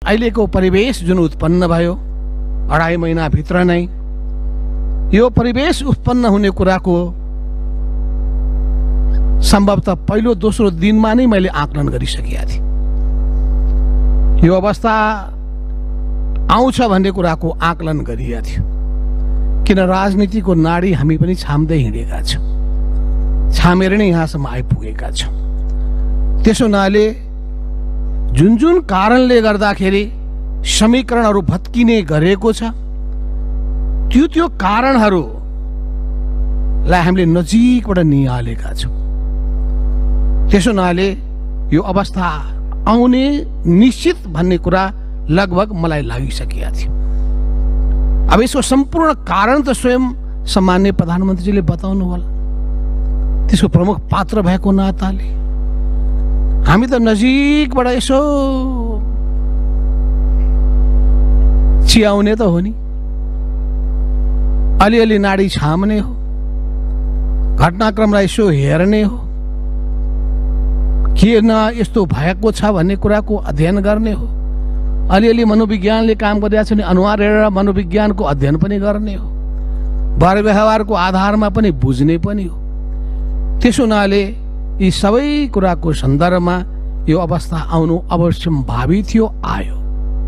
अहिलेको परिवेश जुन उत्पन्न भयो 2.5 महिनाभित्र नै, यो परिवेश उत्पन्न हुने कुराको सम्भवतः पहिलो दोस्रो दिनमा नै मैले आकलन गरिसकेका थिएँ। यो अवस्था आउँछ भन्ने कुराको आकलन गरिएको थियो, किन राजनीतिको नाडी हामी पनि छाम्दै हिँडेका छौँ, छामेर नै यहाँसम्म आइपुगेका छौँ। त्यसो हुनाले जुन जुन कारणले गर्दाखेरि समीकरणहरू भत्किने गरेको छ, त्यो कारणहरूलाई हामीले नजिकबाट निहालेका छौँ। त्यसो हुनाले यो अवस्था आउने निश्चित भन्ने कुरा लगभग मलाई लागिसकेका थियो। अब यसको सम्पूर्ण कारण त स्वयं सम्माननीय प्रधानमन्त्रीजीले बताउनु होला, त्यसको प्रमुख पात्र भएको नाताले हामी त नजिकबाट यसो चियाउने त हो नि, अलिअलि नाडी छाम्ने हो, घटनाक्रमलाई यसो हेर्ने हो, किन यस्तो भएको छ भन्ने कुराको अध्ययन गर्ने हो, अलिअलि मनोविज्ञानले काम गरिरहेको छ भने अनुहार हेरेर मनोविज्ञानको अध्ययन पनि गर्ने हो, व्यवहार व्यवहारको आधारमा पनि बुझ्ने पनि हो। त्यसो हुनाले यी सबै कुराको सन्दर्भमा यो अवस्था आउनु अवश्यम्भावी थियो, आयो।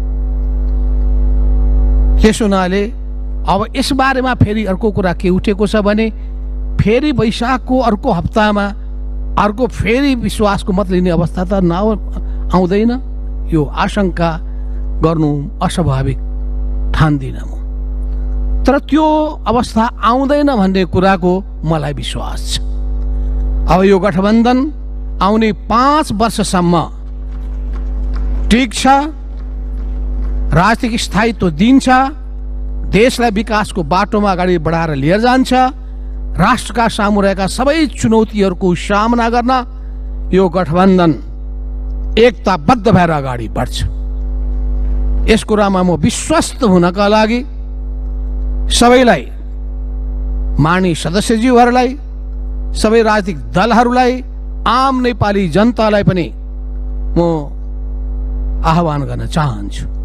त्यसो हुनाले अब यस बारेमा फेरि अर्को कुरा के उठेको छ भने फेरि वैशाखको अर्को हप्तामा अर्को फेरि विश्वासको मत लिने अवस्था त आउँदैन, यो आशंका गर्नु अस्वाभाविक ठान्दिनँ म। तर त्यो अवस्था आउँदैन भन्ने कुराको मलाई विश्वास छ। अब यो गठबन्धन आउने 5 वर्षसम्म टिक्छ, राजनीतिक स्थायित्व दिन्छ, देशलाई विकासको बाटोमा अगाडि बढाएर लिएर जान्छ, राष्ट्रका सामु रहेका सबै चुनौतीहरूको सामना गर्न यो गठबन्धन एकताबद्ध भएर अगाडि बढ्छ। यस कुरामा म विश्वस्त हुनका लागि सबैलाई, माननीय सदस्यज्यूहरूलाई, सबै राजनीतिक दलहरूलाई, आम नेपाली जनतालाई पनि म आह्वान गर्न चाहन्छु।